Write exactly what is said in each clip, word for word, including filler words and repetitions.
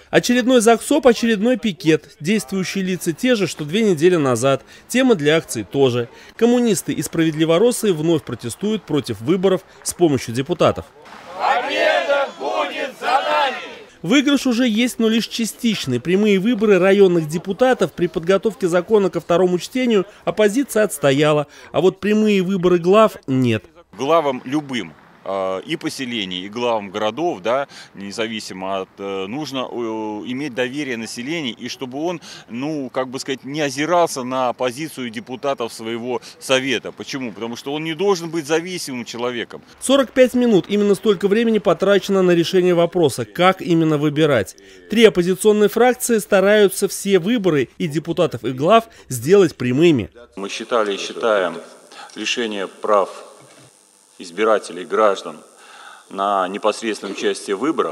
Очередной ЗАГСОП, очередной пикет. Действующие лица те же, что две недели назад. Темы для акций тоже. Коммунисты и справедливоросы вновь протестуют против выборов с помощью депутатов. Победа будет за нами! Выигрыш уже есть, но лишь частичный. Прямые выборы районных депутатов при подготовке закона ко второму чтению оппозиция отстояла. А вот прямые выборы глав нет. Главам любым и поселений, и главам городов, да, независимо от, нужно иметь доверие населения, и чтобы он, ну, как бы сказать, не озирался на позицию депутатов своего совета. Почему? Потому что он не должен быть зависимым человеком. сорок пять минут. Именно столько времени потрачено на решение вопроса, как именно выбирать. Три оппозиционные фракции стараются все выборы и депутатов, и глав сделать прямыми. Мы считали и считаем лишение прав избирателей, граждан на непосредственном участии в выборах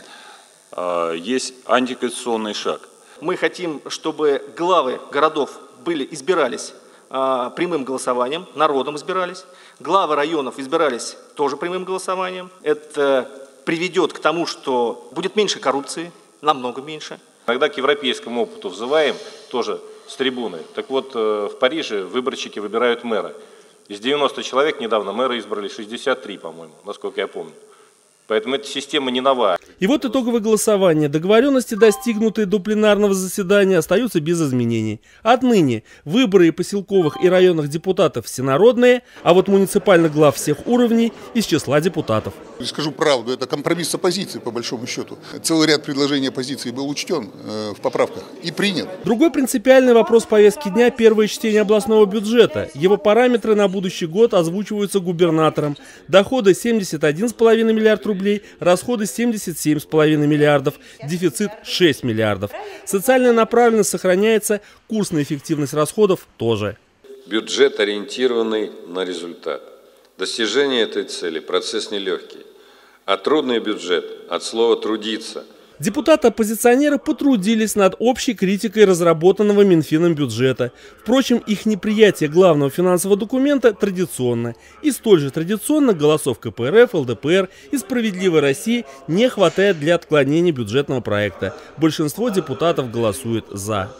есть антиконституционный шаг. Мы хотим, чтобы главы городов были, избирались прямым голосованием, народом избирались. Главы районов избирались тоже прямым голосованием. Это приведет к тому, что будет меньше коррупции, намного меньше. Иногда к европейскому опыту взываем тоже с трибуны. Так вот, в Париже выборщики выбирают мэра. Из девяноста человек недавно мэра избрали шестьдесят три, по-моему, насколько я помню. Поэтому эта система не новая. И вот итоговое голосование. Договоренности, достигнутые до пленарного заседания, остаются без изменений. Отныне выборы и поселковых, и районных депутатов всенародные, а вот муниципальных глав всех уровней из числа депутатов. Скажу правду, это компромисс с оппозицией, по большому счету. Целый ряд предложений оппозиции был учтен э, в поправках и принят. Другой принципиальный вопрос повестки дня – первое чтение областного бюджета. Его параметры на будущий год озвучиваются губернатором. Доходы семьдесят один и пять миллиард рублей, расходы семьдесят семь и пять миллиардов, дефицит шесть миллиардов. Социальная направленность сохраняется, курс на эффективность расходов тоже. Бюджет, ориентированный на результат. Достижение этой цели – процесс нелегкий. А трудный бюджет от слова «трудиться». Депутаты-оппозиционеры потрудились над общей критикой разработанного Минфином бюджета. Впрочем, их неприятие главного финансового документа традиционно. И столь же традиционно голосов ка пэ эр эф, эл дэ пэ эр и «Справедливой России» не хватает для отклонения бюджетного проекта. Большинство депутатов голосует «за».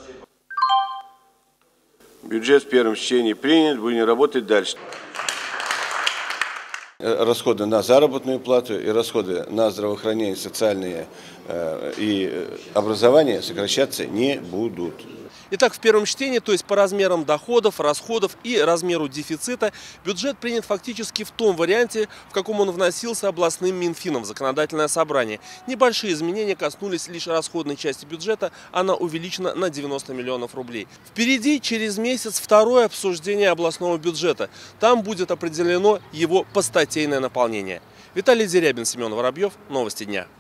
Бюджет в первом чтении принят, будем работать дальше. Расходы на заработную плату и расходы на здравоохранение, социальное э, и образование сокращаться не будут. Итак, в первом чтении, то есть по размерам доходов, расходов и размеру дефицита, бюджет принят фактически в том варианте, в каком он вносился областным Минфином в законодательное собрание. Небольшие изменения коснулись лишь расходной части бюджета, она увеличена на девяносто миллионов рублей. Впереди через месяц второе обсуждение областного бюджета. Там будет определено его постатейное наполнение. Виталий Дерябин, Семен Воробьев. Новости дня.